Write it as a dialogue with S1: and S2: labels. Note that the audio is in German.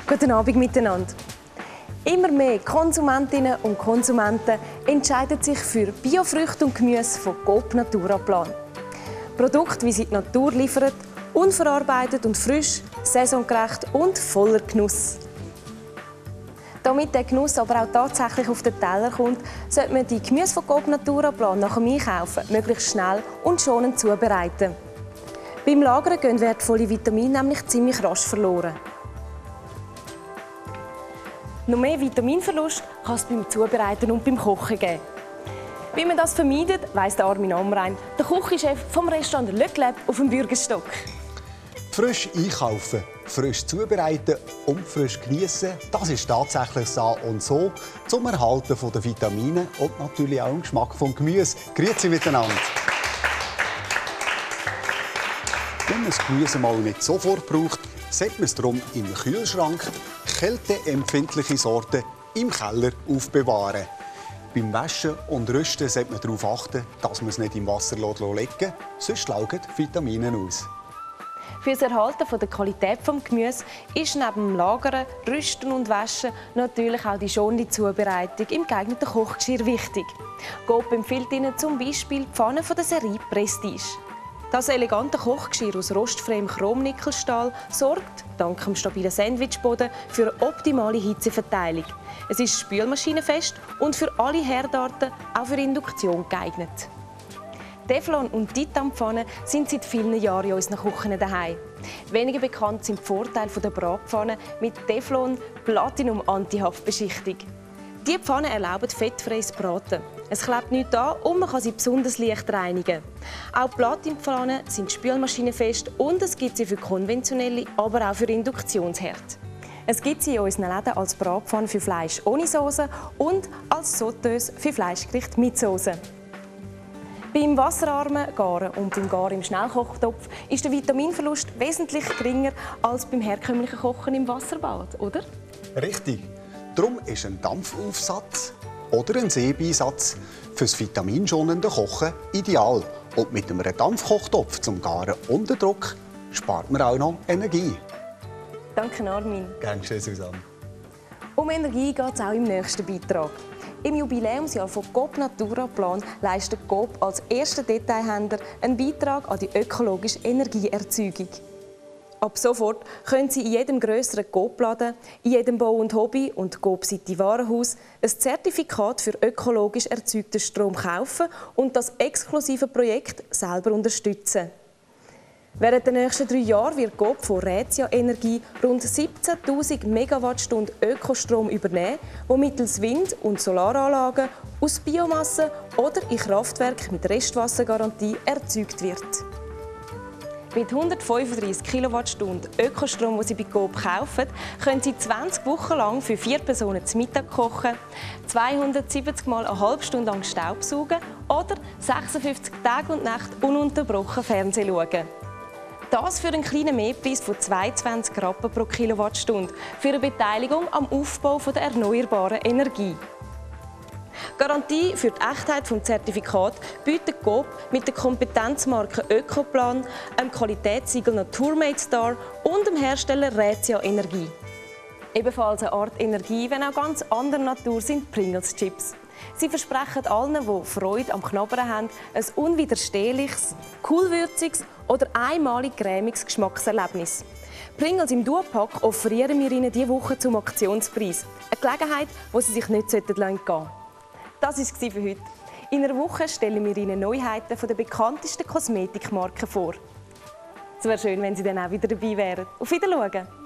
S1: Guten Abend miteinander. Immer mehr Konsumentinnen und Konsumenten entscheiden sich für Biofrüchte und Gemüse von Coop Naturaplan. Produkte, wie sie die Natur liefert, unverarbeitet und frisch, saisongerecht und voller Genuss. Damit der Genuss aber auch tatsächlich auf den Teller kommt, sollte man die Gemüse von Coop Naturaplan nach dem Einkaufen möglichst schnell und schonend zubereiten. Beim Lagern gehen wertvolle Vitamine nämlich ziemlich rasch verloren. Noch mehr Vitaminverlust kann es beim Zubereiten und beim Kochen geben. Wie man das vermeidet, weiss Armin Amrein, der Küchenchef vom Restaurant Le Club auf dem Bürgerstock.
S2: Frisch einkaufen, frisch zubereiten und frisch genießen, das ist tatsächlich so und so zum Erhalten der Vitamine und natürlich auch im Geschmack des Gemüse. Grüezi miteinander. Wenn man das Gemüse mal nicht sofort braucht, setzt man es darum im Kühlschrank, kälteempfindliche Sorten im Keller aufbewahren. Beim Waschen und Rüsten sollte man darauf achten, dass man es nicht im Wasser legen lässt, sonst laugen Vitamine aus.
S1: Für das Erhalten der Qualität des Gemüses ist neben dem Lagern, Rüsten und Waschen natürlich auch die schonende Zubereitung im geeigneten Kochgeschirr wichtig. Coop empfiehlt Ihnen zum Beispiel die Pfanne von der Serie Prestige. Das elegante Kochgeschirr aus rostfreiem Chromnickelstahl sorgt, dank dem stabilen Sandwichboden, für eine optimale Hitzeverteilung. Es ist spülmaschinenfest und für alle Herdarten, auch für Induktion, geeignet. Teflon- und Titanpfannen sind seit vielen Jahren in unseren Küchen daheim. Weniger bekannt sind die Vorteile der Bratpfannen mit Teflon Platinum Antihaftbeschichtung. Diese Pfannen erlauben fettfreies Braten. Es klebt nichts an und man kann sie besonders leicht reinigen. Auch Platinpfannen sind spülmaschinenfest und es gibt sie für konventionelle, aber auch für Induktionsherd. Es gibt sie in unseren Läden als Bratpfanne für Fleisch ohne Soße und als Sauteuse für Fleischgerichte mit Soße. Beim wasserarmen Garen und beim Garen im Schnellkochtopf ist der Vitaminverlust wesentlich geringer als beim herkömmlichen Kochen im Wasserbad, oder?
S2: Richtig. Darum ist ein Dampfaufsatz oder ein Seebeinsatz für das vitaminschonende Kochen ideal. Und mit einem Dampfkochtopf zum Garen unter Druck spart man auch noch Energie.
S1: Danke, Armin.
S2: Gerne schön, Susanne.
S1: Um Energie geht es auch im nächsten Beitrag. Im Jubiläumsjahr von Coop Naturaplan leistet Coop als erster Detailhändler einen Beitrag an die ökologische Energieerzeugung. Ab sofort können Sie in jedem grösseren Coop-Laden, in jedem Bau und Hobby und Coop City Warenhaus ein Zertifikat für ökologisch erzeugten Strom kaufen und das exklusive Projekt selber unterstützen. Während der nächsten 3 Jahre wird Coop von Rätia Energie rund 17.000 Megawattstunden Ökostrom übernehmen, der mittels Wind- und Solaranlagen aus Biomasse oder in Kraftwerken mit Restwassergarantie erzeugt wird. Mit 135 Kilowattstunden Ökostrom, den Sie bei Coop kaufen, können Sie 20 Wochen lang für 4 Personen zu Mittag kochen, 270 Mal eine halbe Stunde lang Staubsaugen oder 56 Tage und Nächte ununterbrochen Fernsehen schauen. Das für einen kleinen Mehrpreis von 22 Rappen pro Kilowattstunde für eine Beteiligung am Aufbau der erneuerbaren Energie. Garantie für die Echtheit des Zertifikats bietet Coop mit der Kompetenzmarke Ökoplan, einem Qualitätssiegel Naturmade Star und dem Hersteller Rätia Energie. Ebenfalls eine Art Energie, wenn auch ganz anderer Natur, sind Pringles Chips. Sie versprechen allen, die Freude am Knabbern haben, ein unwiderstehliches, coolwürziges oder einmalig cremiges Geschmackserlebnis. Pringles im Duopack offerieren wir Ihnen diese Woche zum Aktionspreis. Eine Gelegenheit, die Sie sich nicht entgehen sollten. Das war es für heute. In einer Woche stellen wir Ihnen Neuheiten von den bekanntesten Kosmetikmarken vor. Es wäre schön, wenn Sie dann auch wieder dabei wären. Auf Wiedersehen!